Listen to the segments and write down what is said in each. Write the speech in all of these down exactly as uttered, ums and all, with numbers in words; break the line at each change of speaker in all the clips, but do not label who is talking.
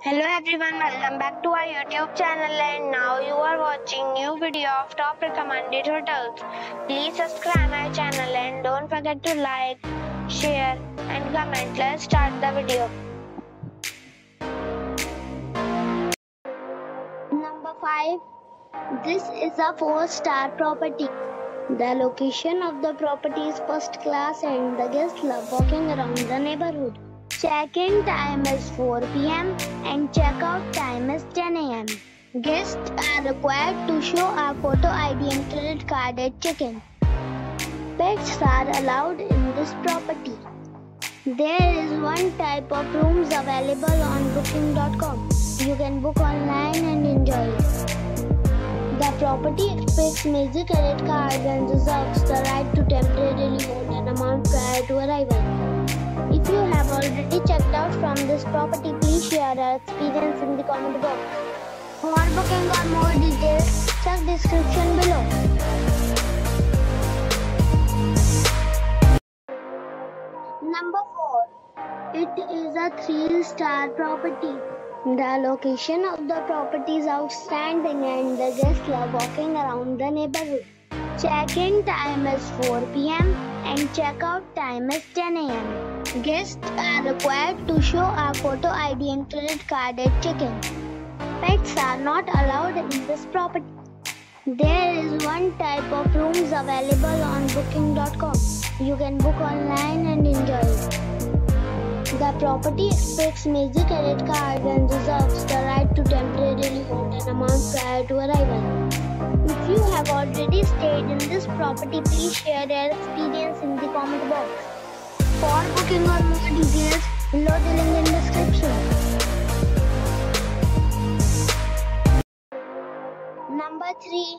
Hello everyone, welcome back to our YouTube channel and now you are watching new video of top recommended hotels. Please subscribe my channel and don't forget to like, share and comment. Let's start the video. Number five. This is a four star property. The location of the property is first class and the guests love walking around the neighborhood. Check-in time is four p m and check-out time is ten a m Guests are required to show a photo I D and credit card at check-in. Pets are allowed in this property. There is one type of rooms available on booking dot com. You can book online and enjoy it. The property expects major credit cards and reserves the right to temporarily hold an amount prior to arrival. If you have already checked out from this property, please share your experience in the comment box. For booking or more details, check description below. Number four. It is a three star property. The location of the property is outstanding and the guests love walking around the neighborhood. Check-in time is four p m and check-out time is ten a m Guests are required to show a photo I D and credit card at check-in. Pets are not allowed in this property. There is one type of rooms available on booking dot com. You can book online and enjoy it. The property expects major credit cards and reserves the right to temporarily hold an amount prior to arrival. If you have already stayed in this property, please share your experience in the comment box. For booking or more details, below the link in description. Number three.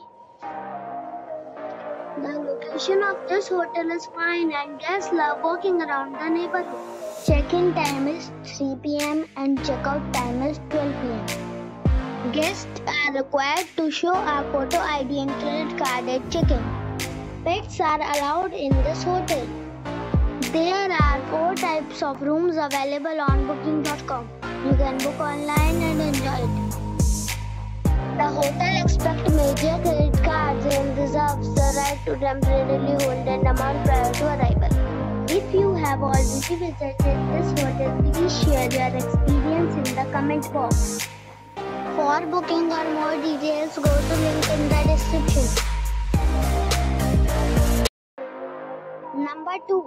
The location of this hotel is fine and guests love walking around the neighborhood. Check-in time is three p m and check-out time is twelve p m Guests are required to show a photo I D and credit card at check-in. Pets are allowed in this hotel. There are four types of rooms available on booking dot com. You can book online and enjoy it. The hotel expects major credit cards and reserves the right to temporarily hold an amount prior to arrival. If you have already visited this hotel, please share your experience in the comment box. For booking or more details, go to link in the description. Number two.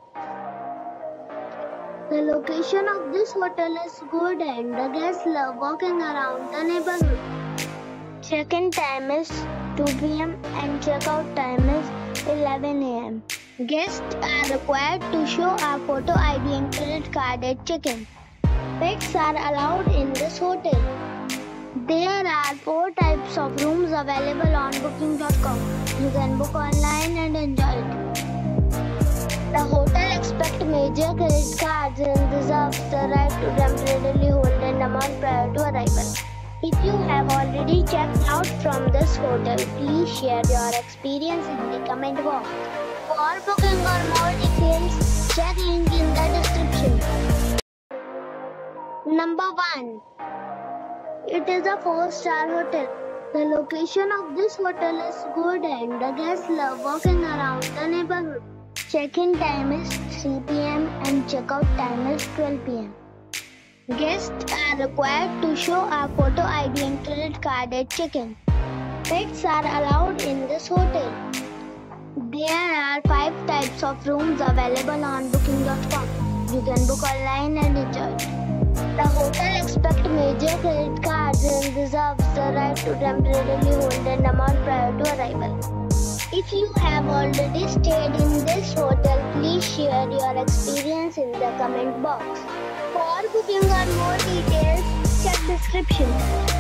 The location of this hotel is good and the guests love walking around the neighborhood. Check-in time is two p m and check-out time is eleven a m Guests are required to show a photo I D and credit card at check-in. Pets are allowed in this hotel. There are four types of rooms available on booking dot com. You can book online and enjoy it. The hotel expects major credit cards and reserves the right to temporarily hold an amount prior to arrival. If you have already checked out from this hotel, please share your experience in the comment box. For booking or more details, check link in the description. Number one. It is a four star hotel. The location of this hotel is good and the guests love walking around the neighborhood. Check-in time is three p m and check-out time is twelve p m Guests are required to show a photo I D and credit card at check-in. Pets are allowed in this hotel. There are five types of rooms available on booking dot com. You can book online and enjoy it. The hotel expects major credit cards and reserves the right to temporarily hold an amount prior to arrival. If you have already stayed in this hotel, please share your experience in the comment box. For booking or more details, check description.